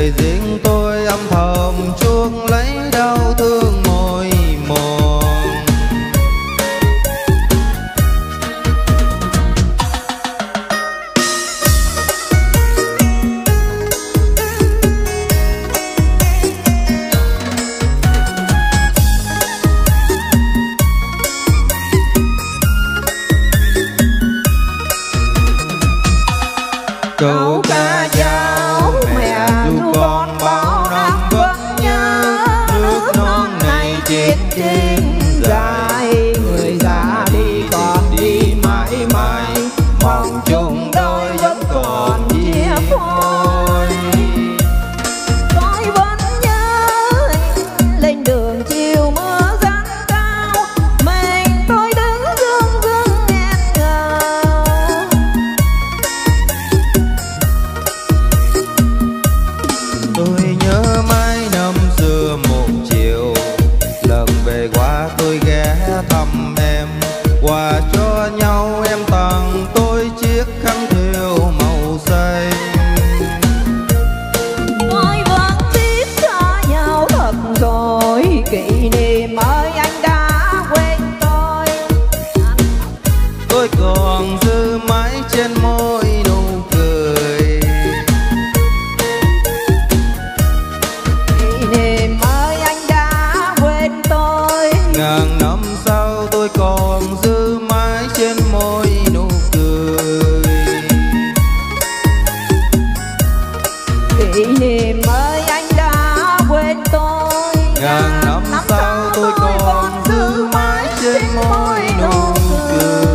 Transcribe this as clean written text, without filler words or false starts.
đời riêng tôi âm thầm chuốc lấy đau thương mỏi mòn. Câu ca dao mẹ ru con bao năm vẫn nhớ, nước non này chết trên dài, người già đi còn đi mãi mãi, mong chung đôi vẫn còn chia phôi. Tôi vẫn nhớ anh lên đường chiều mưa giăng cao, mình tôi đứng dương dương nghẹn ngào. Tôi nhớ mãi năm xưa một chiều, lần về qua tôi ghé thăm em, quà cho nhau em tặng tôi chiếc khăn thêu màu xanh. Tôi vẫn biết xa nhau thật rồi, kỷ niệm ơi anh đã quên tôi. Tôi còn giữ mãi trên môi nụ cười. Kỷ niệm ơi anh đã quên tôi. Ngàn năm sau tôi còn giữ mãi trên môi nụ cười. Kỷ niệm ơi anh đã quên tôi. Ngàn năm sau tôi còn giữ mãi trên môi nụ cười.